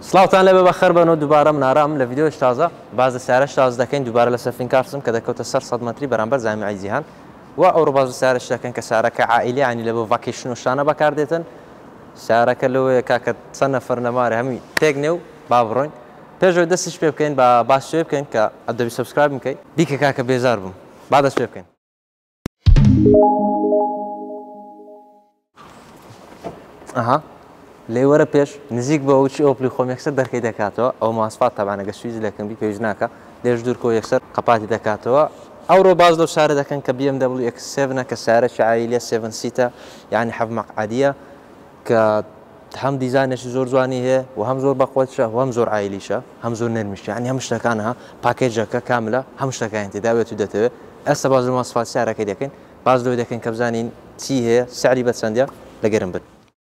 سلااوتان لێ بەخەر بن و دووبارە منارام لە ڤیددیۆش تازە باز سیارەش تاز دەکەین دووبارە لە سەفین کارسم کە دەکەوتە سەر 100 مەتری بەرامبەر زامی جیهان و ئەوڕۆ باز سیارەش دەکەن کە سارەکە عائیلیانی لە بۆ ڤاکیشن و شانە بەکاردێتن سیارەکە لەوەیە کاکە چەند نەفەر نەمارە هەمی تێک نێ و با بڕۆین پێشەوەی دەستیش پێ بکەین بە باش پێ بکەین کە ئەدەبی سەبسکرایب بکەین بیکە کاکە بێزار بووم با دەست پێ بکەین. ئەها لێوەرە پێش نزیک بە وچی ئۆپلی خۆم یەکسەر دەرکەی دەکاتەوە ئەو ماسفات تابانەگە سویز لەکەمبی پێویست ناکە لێژ دوورکۆ یەکسەر قەپاتی دەکاتەوە ئەوڕۆ باز لەو سارە دەکەن کە BMW X7 کە سارەی عائیلیە 7 سیتە یعنی 7 مەقعدیە کە هەم دیزاینێکی زۆر جوانی هەیە و هەم زۆر بەخۆشە و هەم زۆر عائیلیشە هەم زۆر نەرمیشە یعنی هەم شتەکانها پاکێجەکە کاملە هەم شتەکان تێداوێت و دەتەوێت ئێستا باز لە ماسفات سیارەکەی دەکەین باز لەوەی دەکەین کە بزانین چی هەیە سعری بە چەندە لەگەرم بن.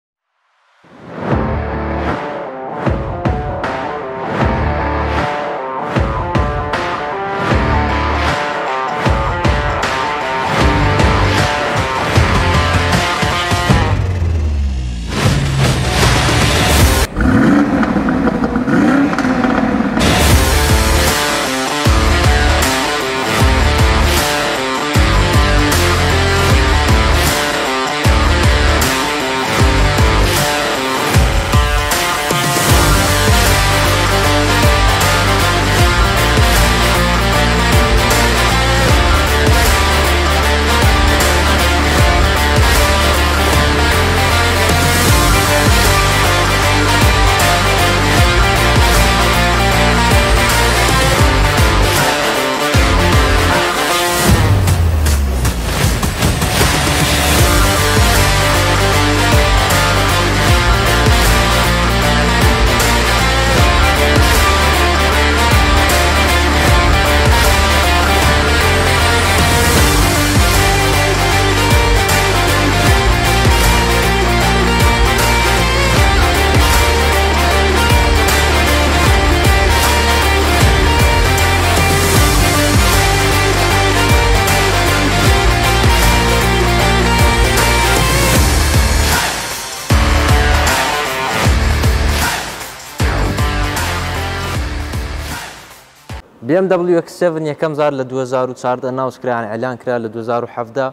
BMW X7 یەکەم زار لە 2014 ناوسکرایان ئەلان کرا لە 2017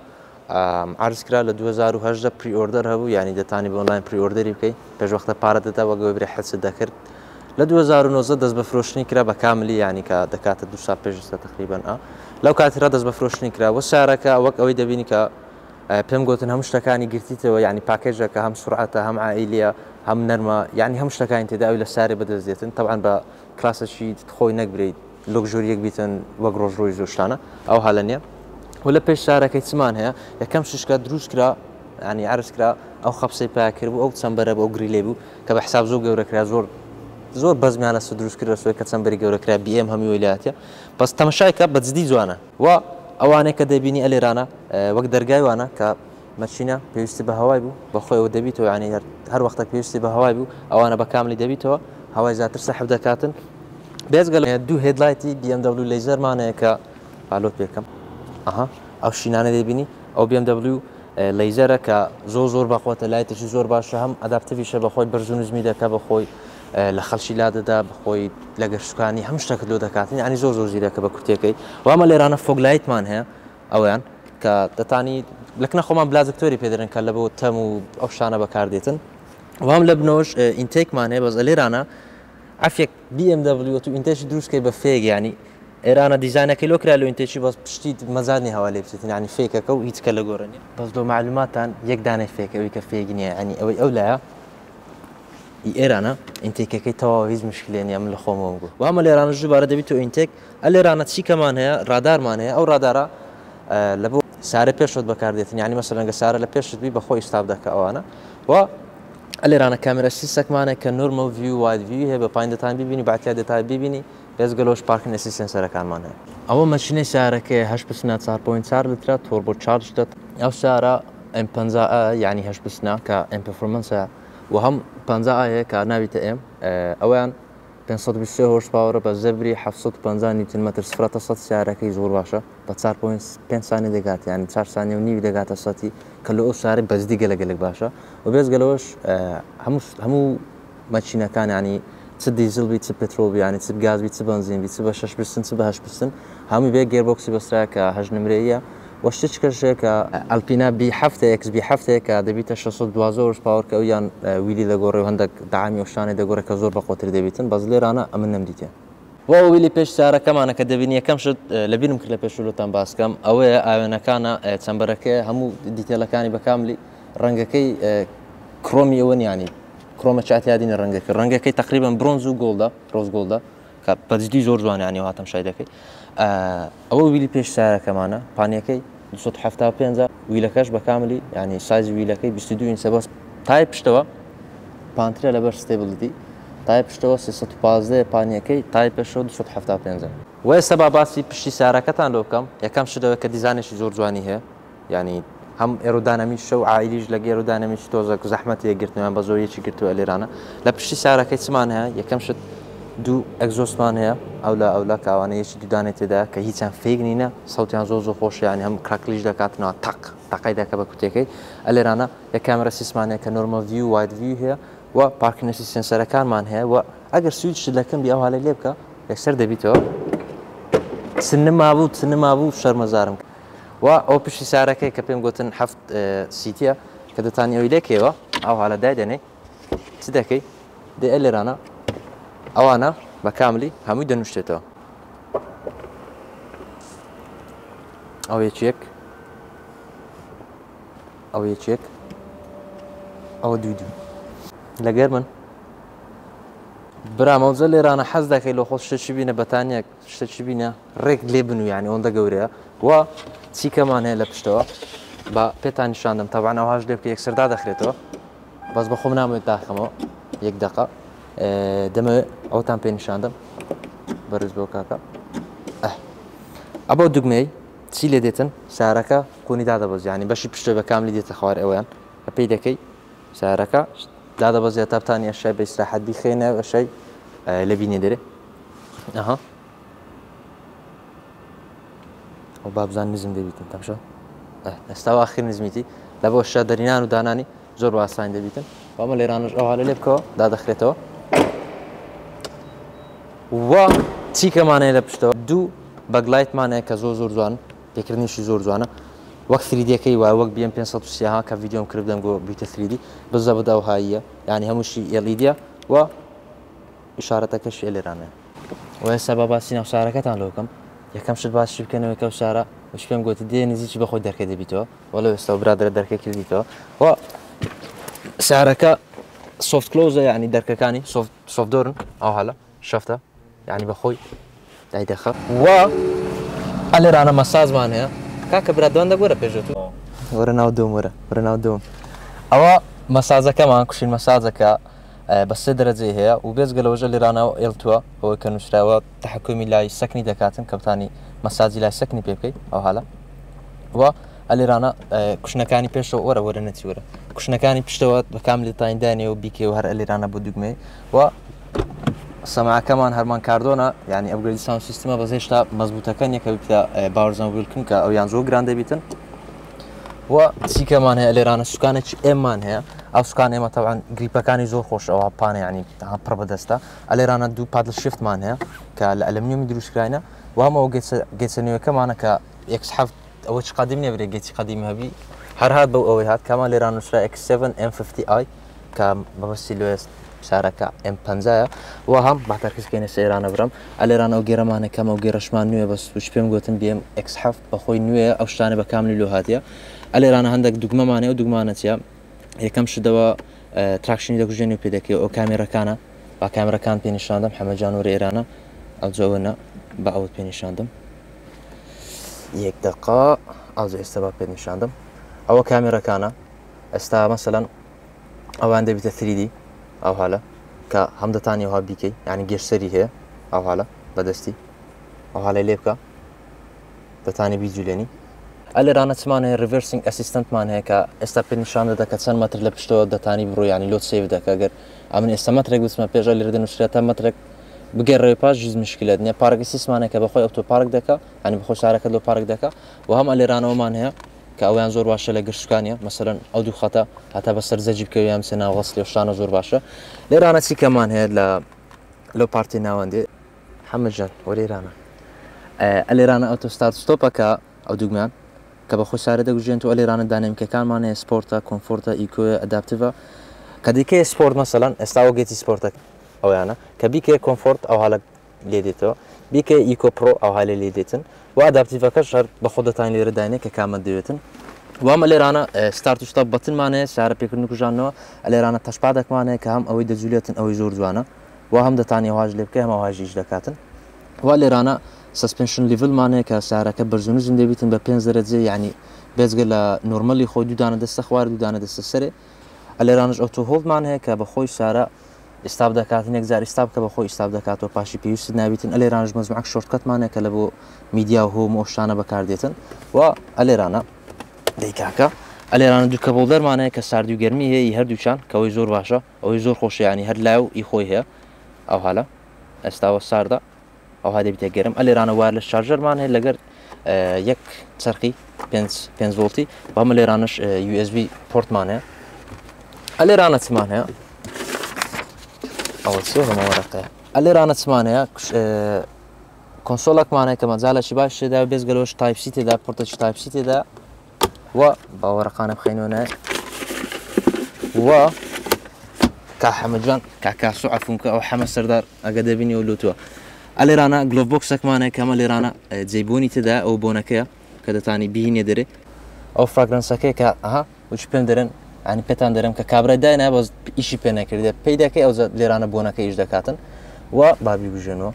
عرض کرا لە 2018 پری ئۆردەر هەبوو یعنی دەتانی بە ئۆنلاین پری ئۆردەری بکەیت پێشوەختە پارە دەدا وەگەوەی برێ حەست دەکرد لە 2019 دەست بە فرۆشتنی کرا بە کاملی یعنی کە دەکاتە دو سا پێشستا تقریبا لەو کاتیرا دەست بە فرۆشتنی کرا وە سارەکە وەک ئەوەی دەبینی کە پێم گوتن هەموو شتەکانی گرتیتەوە یعنی پاکێژەکە هەم سورعەتە هەم عائیلیە هەم نەرمە یعنی هەموو شتەکانی تێدا ئەوی لە سارێ بەدەستێتن تەبعاً بە کلاسەشی خۆی نەکبرێت لۆکژۆریەک بیتن وەک ڕۆژڕۆی زۆشتانە ئەو هەڵە نییە و لە پێش سارەکەی چمان هەیە یەکەم ششکە دروست کرا ینی عرض کرا ئەو خەپسەی پاکرد بوو ئەو چەمبەرە بە ئەو گریلێ بوو کە بە حساب زۆر گەورەکرا زۆر بەزمیانە سە دروست کرد سوی کە چەمبەری گەورەکرا BM هەمی ویلایەتە بەس تەمەشایکە بە جدی جوانە و ئەوانەیە کە دەبینی ئەلێرانە وەک دەرگای وانە کە مەچینە پێویستی بە هەوای بوو بەخۆیەوە دەبیتەوە ینی هەر وەختە پێویستی بە هەوای بوو ئەوانە بە کاملی دەبیتەوە هەوای زیاتر سەحب دەکاتن بێزگەل دوو هێدلایتی BMW لەیزەرمانەیە کە بالۆت پێکەم ئەو شینانە دەبینی ئەو BMW لەیزەرە کە زۆر بەخۆتە لایتشی زۆر باشە هەم ئەداپتیڤیشە بەخۆی بەرزونزمی دەکە بەخۆی لە خەڵکی لادەدا بەخۆی لە گەشتەکانی هەم شتێک لۆ دەکاتن ینی زۆر زیرەکە بە کورتەکەی وامە لێرانە فۆگلایتمان هەیە ئەویان کە دەتانی لەکنە خۆمان بلازکتۆری پێدرن کە لە بۆ تەم و ئەو شانە بەکاردێتن وام لە بنەوەش ئینتێکمان هەیە بەس لێرانە عفێک BMW تو ئینتێشی دروستکەی بە فێک ینی ئێرانە دیزانەکەی لۆ کرا لە ئینتێکی بەس پشتی مەزادنی هەوا لێ بچێتن ینی فێکەکە و هیچ کە لە گۆڕنی بەس دۆ معلوماتان یەک دانەی فێکەوەی کە فێک نییە ینی ئەوەی ئەو لایە ئێرانە ئینتێکەکەی تەواو هیچ مشکلێنە من لە خۆمەوە بوو وامە لێرانە ژوبارە دەبیتەوە ئینتێک ئە لێرانە چیکەمان هەیە ڕادارمان هەیە ئەو ڕادارە لە بۆ سارە پێشت بەکاردێتن ینی مەسەلەن گە سارە لە پێشت بی بەخۆی ستاف دەکە ئەوانە و ئەلێرانە کامێرە سیسەکمانێک کە نورمال ڤیو واید ڤیو هەیە بە پایین دەتان ببینی بەعتیا دەتان ببینی بێزگەلۆش پارکن ئەسی سێنسەرەکانمان هەیە ئەوە مەشینەی سارەکەی 8.4 لیترە تۆربۆ چارج دەت ئەو سارە M50 یعنی 8 کە M پرفۆرمەنسە و هەم 50 هەیە کە ناویتە M ئەویان 523 هۆرس پاوەرە بە زەبری 750 نیوتن مەتر سفرەتە سەد سیارەکەی زۆر باشە بە 4.5 سانی دەگات ینی 4 سانی و نیوی دەگاتە سەتی کە لە ئەو سارە بەزدی گەلەگەلک باشە و بێزگەلەوەش هەموو مەچینەکان ینی چ دیزل بیت چ پترول بیانی چ گاز بیت چ بنزین بیت چ با 6% چ با 8% هەمووی بێ گێربۆکسی بەسترا کە 8 نمرەیە وەشتێکە کە ئەلپینا بی هەفتە ئەکس بی هەفتەیە دەبیتە 612 پاوەرکە و یان ویلی دەگۆڕێ و هەندێک دامی وشانێ دەگۆڕێ کە زۆر بەخۆتر دەبیتن بەس لێرانە ئەمن نەمدیتێ ویلی پێش سارەکەمانە کە دەبینی یەکەم شت لەبیرم کرد لە پێشولتان باسکەم ئەوەیە ئاوێنەکانە چەمبەرەکەی هەموو دیتێلەکانی بەکاملی ڕەنگەکەی کڕۆمی ئەوە ینی کڕۆمە چاتیادینە ڕەنگەکەی تقریبان برۆنز و گۆڵدا ڕۆز گۆڵدا کە پەجدی زۆر جوانیانی هاتم شایدەکەی ئەوە ویلی پێش سارەکەمانە پانیەکەی 275 ویلەکەش بەکاملی ینی سایز ویلەکەی 22 ئینچە بەس تای پشتەوە پانترە لەبەر ستێبڵیتی تای پشتەوە 315 پانیەکەی تای پێشەوە 275 و ئێستا با باسی پشتی سارەکەتان لۆ بکەم یەکەم شتەوە کە دیزانێکی زۆر جوانی هەیە ینی هەم ئێرۆدانەمیش و عائیلیش لە ئێرۆدانەمیش تۆزە زەحمەت یەکگرتنیان بە زۆریەکی گرتووە لێرانە لە پشتی سارەکەی چمان هەیە یەکەم شت دوو ئەگزۆسمان هەیە ئەو کاوانەیەکی دوودانێت تێدا کە هیچیان فێک نینە سەوتیان زۆر خۆشیانی هەم کراکلیش دەکاتنەوە تەقای دەکە بە کوتەکەی ئەلێرانە یە کامێرە سیسمانەیە کە نۆرمەل ڤیو واید ڤیو هەیە و پارکینەسی سنسەرەکانمان هەیە و ئەگەر سویچ لەکەم بی ئەو هەڵی لێ بکە یەکسەر دەبیتەوە سنمابوو شەرمەزارم و ئەو پشتی سارەکەی کە پێم گوتن هەفت سیتیە کە دەتانی ئەوی لێکەوە ئەو هەڵە دادێنێ چ دەکەی دێ لێرانە ئەوانە بەکاملی هەمووی دەنوشتێتەوە ئەو یەکێک ئەوە دوو لەگەر من برامەوزە لێرانە حەز دەکەی لە خۆ شتێکی بینە بەتانیەک شتێکی بینە ڕێک لێ بنوویانی ئەوەندە گەورەیە و چیکەمان هەیە لە پشتەوە بە پێتان نیشاندم تەبعاً ئەوهاش لێ بکە یەکسەر دادەخرێتەوە بەس بە خۆم نامەوێت داخەمەوە یەک دەقە دەمەوێت ئەوتان پێ نیشاندم بەرز بۆ کاکە ئەبە دوگمەی چی لێ دێتن سارەکە قۆنی دادەبەزیانی بەشی پشتە بە کاملی دێتە خوار ئەویان کە پێی دەکەی سارەکە دادەبەزێت تابتانی ئەشای بە ئیستراحەت بیخێنە ئەشای لە بینێ دەرێ ئەها ئەو بابزان نزم دەبیتن تەمشە ئێستا ئاخر نزمیتی لە بۆ شە دەرینان و دانانی زۆر ئاسان دەبیتن وامە لێرانش ئەو هەڵە لێ بکەوە دادەخرێتەوە و چیکەمانەیە لە پشتەوە دوو بەگلایتمانەیە کە زۆر جوان پێکردنیشی زۆر جوانە وەک 3دیەکەی وای وەک BM 530 کە ڤیددیۆم کردم بۆ بیتە 3D بزە بەدا و هاییە ینی هەمووشی LED و ئیشارەتەکەش لێرانەیە و ئێستا با باسی ناو سارەکەتان لۆ بکەم یەکەم شت باسی بکەنەوەی کە و سارە وش پێم گوتی دێ نزیکی بەخۆی دەرکە دەبیتەوە وەڵە ئێستا برادرە دەرکە کردیتەوە و سارەکە سۆفت کلۆزە ینی دەرکەکانی سۆفتدۆرن ئەو هەڵە شەفتە ینی بەخۆی دایدەخە و ئەلێرانە مەسازمان هەیە کاکە برادوان دەگوەرە پێشێت وەرە ناو دوم وەرە ناو دوم ئەوە مەسازەکەمان کوشین مەسازەکە بە سێ دەرەجەی هەیە و بێزگەلەوەژە لێرانەوە ئێڵتووە ئەوەی کە نووسراوە تەحکومی لای سەکنی دەکاتن کەوتانی مەساجی لای سەکنی پێ بکەیت ئەو هەڵە و ئەلێرانە کوشنەکانی پێشەوە وەرە نەچی وەرە کوشنەکانی پشتەوە بەکام لێتاندانێ و بیکێ و هەر ئەلێرانە بۆ دوگمێ و سەماعەکەمان هەرمان کاردۆنە ینی ئەپگرێدی ساوند سیستەمە بەس هێشتا مەزبوطەکە نییە کە بکە باوەڕزان بولکن کە ئەویان زۆر گران دەبیتن و چیکەمان هەیە لێرانە سوکانێکی ئێمان هەیە ئەو سوکان ئێمە تەوان گریپەکانی زۆر خۆش ئەوە پانە ینی پڕ بەدەستە ئەلێرانە دوو پادل شفتمان هەیە کە لە ئەلمنیومی دروستکراینە و هەمەوە گێچەنیوەکەمانە کە X7 ئەوە چ قەدیم نێبرێ گێتی قەدیمی هەبی هەر هات بەو ئەوەی هات کامان لێران نووسرا X7 M50i کە بەبەستی لێست سارەکە M50 و هەم باتەرکەسکەینە سێرانە برم ئەلێرانە ئەو گێرەمانە کەمە و گێڕەشمان نوێ بەس توش پێم گوتن BM X7 بەخۆی نوێ ئەو شتانە بە کاملی لۆ هاتیە ئەلێرانە هەندێک دوگمەمانەیە و دوگمانەتیە یەکەم شدەوە تراکشنی دەکوژێنی و پێدەکەی ئەو کامێرەکانە با کامێرەکان پێنیشاندم حەمەجان و ئێرانە ئەو جوەنە بە ئەوت پێنیشاندم یەک دقا ئەو ئێستا با پێنیشاندم ئەوە کامێرەکانە ئێستا مەسەلەن ئەوان دەبیتە 3D ئەو هەلە کە هەم دەتانی وها بیکەی ینی گەشتەری هەیە ئەو هەلە بەدەستی ئەو هەڵی لێ بکە دەتانی بیجولێنی ئەلێرانە چمان هەیە ریڤرسینگ ئەسیستەنتمان هەیە کە ئێستا پێنیشان دەکە چەند مەتر لە پشتەوە دەتانی بڕۆ ینی لۆت سێڤ دەکە گەر ئەمن ئێستا مەترێک بچمە پێشە لێرە دەنووسرێتە مەترێک بگەڕێ پاش ژیز مشکلات نییە پارکی سیسمانێک کە بەخۆی ئۆتۆ پارک دەکە ینی بەخۆی سارەکە لۆ پارک دەکە و هەم ئەلێرانەوەمان هەیە کە ئەویان زۆر باشە لە گرشکانیە مەسەرەن ئەو دوو خەتە هەتا بەسەر زەجی بکەویان سێنا وەستی شانە زۆر باشە لێرانە چیکەمان هەیە لە لو بارتي ناوندي محمد جان وليرانا اليرانا اوتو ستارت ستوبكا او دوغمان كبا خساره دغجنتو اليرانا دايناميك كان ماني سبورتا كومفورتا ايكو ادابتيفا كديكي سبورت مثلا استاو جيتي سبورتك او انا كبيكي كومفورت او هلا ليديتو بيكي ايكو برو او هلا ليديتن وادابتيفا كشر بخوده تاين لير دايناميك كامل ديوتن وام اليرانا ستارت ستوب باتن ماني سعر بيكنو كجانو اليرانا تاش بعدك ماني كهم او دزوليتن او زور جوانا وهم دتاني واج لبكه هم واجيج دكاتن واليرانا سسبنشن ليفل مانه كسعر كبر زنوزن ديبيتن ب 5 درجه يعني بيزغلا نورمالي خو دودانه دست خوار دودانه دست سري اليرانج اوتو هولد مانه كبخوي سعر استاب دكاتن يكزار استاب كبخوي استاب دكاتو باشي بيوس نابيتن اليرانج مزمعك شورت كات مانه كلبو ميديا هو موشانه بكارديتن واليرانا ديكاكا اليرانا دو كبولدر مانه كسعر دو گرمي هي هر دوچان كوي زور باشا او زور خوش يعني هر لاو يخوي هي او هلا استاو الساردا او هذا بتجرم اليرانا وايرلس شارجر مانه لگر يك ترقي 5 فولتي وهم اليرانش يو اس بي بورت مانه اليرانا تسمانه اول شيء هم ورقه اليرانا تسمانه كونسولك مانه كما زال شي باش دا بيزغلوش تايب سي دا بورت تايب سي دا و باورقانه بخينونه و كحمجان كاسو عفونك او حمس سردار اقدبيني ولوتوا اليرانا جلوف بوكسك مانه كما اليرانا زيبوني تدا او بونكيا كذا تاني بيهن يدري او فراغرانسكي كا اها وش بندرن يعني بتان درم ككابرا داينا باز ايشي بينا كرده بيداكي او اليرانا بونكي ايش دكاتن و بابي بوجنو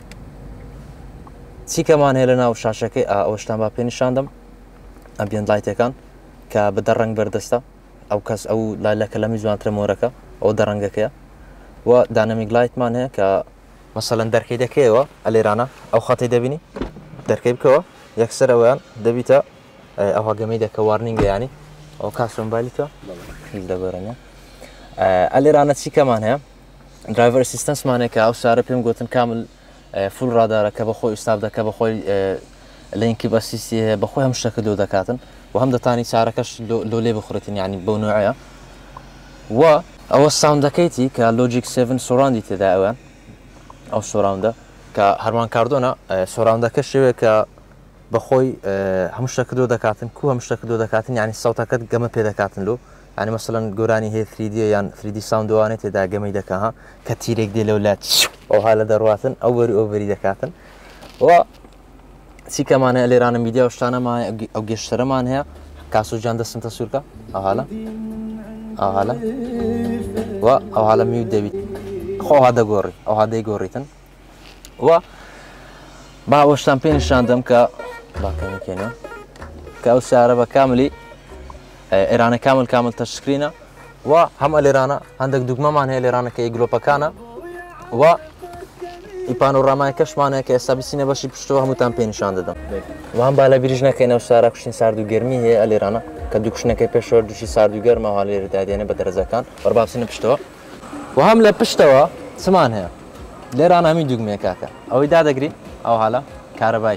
سي كمان هلنا وشاشكي او شتام بينشاندم امبيانت لايت كان كبدرنج بردستا او كاس او لا كلامي زوان ترموركا او درنگكيا و دايناميك لايت مانه ك مثلا دركي دكيوا اليرانا او خاطي دبيني دركي بكوا يكسر ويان دبيتا او جميده كوارنينج يعني او كاسون باليتا يلدا غورنيا اليرانا سي كمان هي درايفر اسيستنس مانه ك او ساره بيم غوتن كامل فول رادار كبخوي استابدا كبخوي لينكي باسيسي بخوي هم شكل دكاتن وهم دتاني ساركش لولي بخرتين يعني بونوعيه و او الساوند كيتي كلوجيك 7 سوراوند تداوان او سوراوندا كهرمان كاردونا سوراوندا كشوي ك بخوي همش شكل دكاتن كو همش شكل دكاتن يعني صوتك قم بيدكاتن له يعني مثلا قراني هي 3 دي يعني 3 دي ساوند وانه تدا قم دكها كتيرك دي لولات او هاله درواتن اوفري دكاتن و سي كمان اليرانا ميديا وشتانا ما او جشتره مان هي كاسو جان دسم تصويرك او هلا و او هلا ميو ديفيد خو هذا غوري او هذا يغوريتن و با وشتان بين شاندم ك باكني كينو كاو سعر كاملي ايران كامل تشكرينا وهم اليرانا عندك دوغما مان هي اليرانا كي جلوبا كانا و البانوراما كشمانه که سابسینه باشی پشتو همو تام نشان دادم و هم بالا بریجنا که اینو سارا کشین ساردو گرمی هی الیرانا که دوکشنه که پیشور دوشی ساردو گرم و حالی ردادیانه بدرزه کان و بابسینه پشتو و هم لپشتو سمان هی لیرانا همی دوگمه کاکا او ایده دگری او حالا کاربای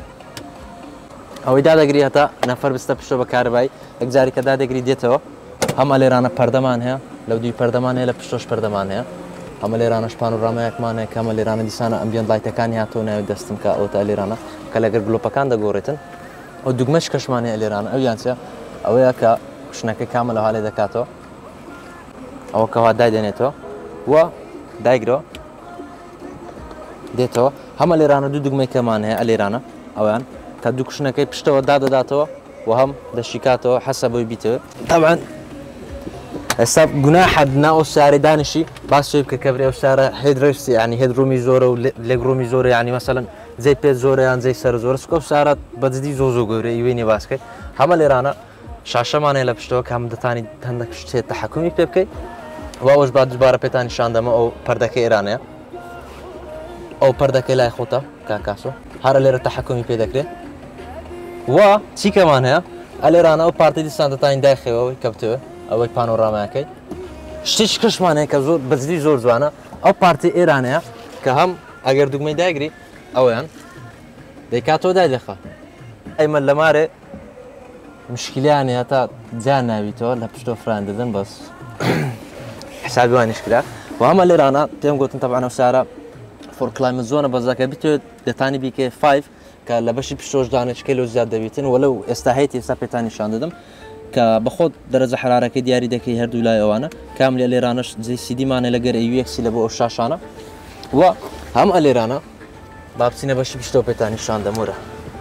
او ایده دگری حتا نفر بسته پشتو با کاربای اگزاری که داده دگری دیتو هم الیرانا پردمان هی لو دوی پردمان هی لپشتوش پردمان هی هم اليرانش بانوراما يكمانه كم اليرانا ديسانا امبيانت لايت كان ياتونا دستم كا او اليرانا كلاغر جلوبا كان دا غوريتن او دوغمش كشمانه اليرانا او يانسيا او ياكا كشنك كامل حاله دكاتو او كوا دايدنيتو و دايغرو ديتو هم اليرانا دوغمي كمانه اليرانا او يان كدوكشنك بشتو دادو وهم دشيكاتو حسب بيتو طبعا السب جناح حدنا وسعر دانشي بس يبقى كبري وسعر هيدرس يعني هيدرومي زورة وليجرومي زورة يعني مثلا زي بيت زورة يعني زي سر زورة سكوب سعر بدي زوزو غوري يويني باسكت هم اليرانا شاشة ما نيلا بشتوك هم دتاني عندك شيء تحكمي بيبكي واوش بعد جبارة بيتاني شاندما او بردك إيرانيا او بردك لا يخوتا كاكاسو هر ليرة تحكمي بيدكري و تي كمان هي اليرانا او بارتي دي سانتاين داخل او كبتو او بانوراما كي شتيش كشمانه كزور بزدي زور زوانا او بارتي ايرانيا كهم اگر دوغمي داغري او يعني ديكاتو دايلخه ايمن لماره مشكله يعني هتا جانا بيتو لا بشتو فراندن بس حسابي وين مشكله وهم الايرانا تيم قلت طبعا وساره فۆر کلایمت زۆنە بەزاکە بتوێت دەتانی بیکە 5 کە لە بەشی پشتۆشدانش کیلۆ زیاد دەبێتن وەلو ئێستا هەیە ئێستا پێتانی شان دەدەم کە بەخۆت دەرەجە حرارەکەی دیاری دەکەی هەردوو لای ئەوانە کام لە لێرانش جێ سیدیمانە لەگەر ئەویەکسی لە بۆ ئەو شاشانە و هەم ئەلێرانە با بچینە بەشی پشتۆ پێتانی شان دەمورە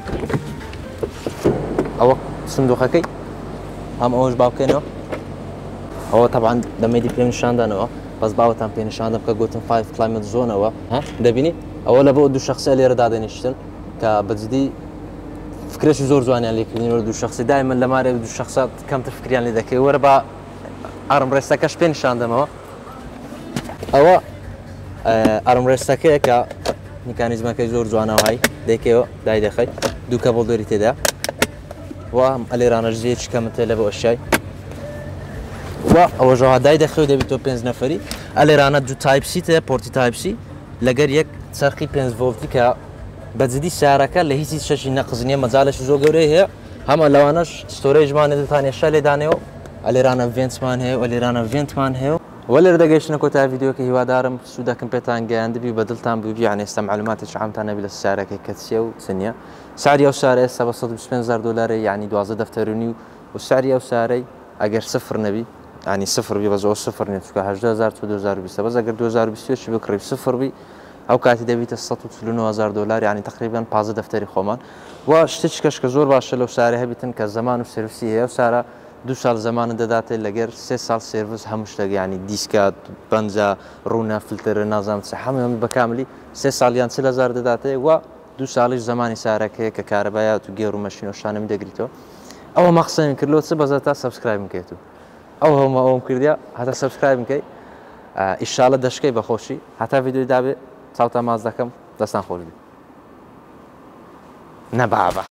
ئەوە سندوقەکەی هەم ئەوەش باوکەنەوە ئەوە طبعا دەمەدی پێم نیشاندانەوە بەس باوەتان پێ نیشاندەم کە گوتم 5 کلایمت زۆنەوە دەبینی ئەوە لە بۆ دوو شخصە لێرە دادەنیشتن کە بەجددی فکرێکی زۆر جوانیان لێکردنەوە دوو شخصی دایمەن لە مارێ دوو شخصات کەمتر فکریان لێ دەکەی وەرە بە ئارمڕێستەکەش پێ نیشاندەمەوە ئەوە ئارمڕێستەکەیە کە میکانیزمەکەی زۆر جوانەوەی دەکەوە دای دەخەیت دوو کەبڵدەری تێدا و ئەلێرانەش زیێکی کەمتە لە بۆ ئەشای و ئەوە ژەوا دای دەخەوە دەبێتەوە 5 نەفەری ئەلێرانە دوو تایپسی تێ پۆرتی تایپسی لەگەر یەک چەرخی 5 ڤۆڵتی کە بەجددی سیارەکە لە هیچی شەشی نەقزنیە مەجالێکی زۆر گەورەی هەیە هەمە لەوانەش ستۆرێژمانە دەتانێشە لێدانەوە ئەلێرانە ڤێنتمان هەیە و ئەلێرانە ڤێنتمان هەیە وەلێرە دەگەیشتنە کۆتا ڤیددیۆکە هیوادارم سوودەکەم پێتان گەیاندبی و بەدڵتان بووبی یعنی ئێستا معلوماتێکی عامتان نەبی لە سیارەکەی کە چییە و چنیە ساری ئەو سارە ئێستا بە 125,000 دلار یعنی 12 دەفتەرونی و ساری ئەو سارەی ئەگەر سفر نەبی ینی سفر بی بەزەوە سفر نیە چکە 18,000 2020 بەس ئەگەر 2020 بکڕی سفر بی ئەو کاتی دەبیتە 149,000 دلار ینی تقریبان 15 دەفتەری خۆمان و شتێکش کە زۆر باشە لەو سارە هەبیتن کە زەمان و سرویسی هەیە و سارە 2 ساڵ زەمانە دەداتێت لەگەر 3 ساڵ سرویس هەموو شتێک ینی دیسکات بەنجە ڕوونە فلترە نازام چ هەموو بەکاملی 3 ساڵیان 40,000 دەداتێت و 2 ساڵیش زمانی سارەکەیە کە کارەبایات و گێڕ و مەشین و شانەمی دەگریتەوە ئەوە مەخسەین کردلەوە چ بەزە تا سەبسکرایب بکەیت و ئەو هەموو ئەوم کردیا هەتا سەبسکرایب بکەی ئیشاڵە دەشکەی بەخۆشی هەتا ڤیدیۆی دابێ چاوتە ماز دەکەم دەستان خۆش بی نەبابە